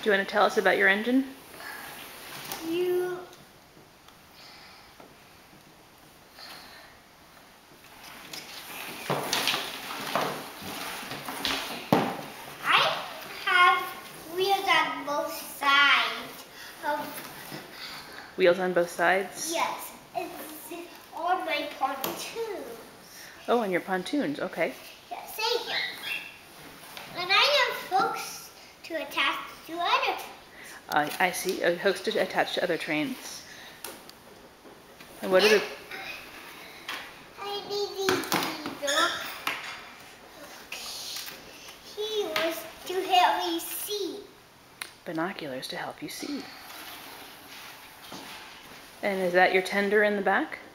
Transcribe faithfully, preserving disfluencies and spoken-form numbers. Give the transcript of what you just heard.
you want to tell us about your engine? You... I have wheels on both sides. Of... Wheels on both sides? Yes, it's on my pontoon. Oh, on your pontoons, okay. Yes, thank you. And I have hooks to attach to other. Uh, I see, a hook to attach to other trains. And what are the... I need these people. He was to help me see. Binoculars to help you see. And is that your tender in the back?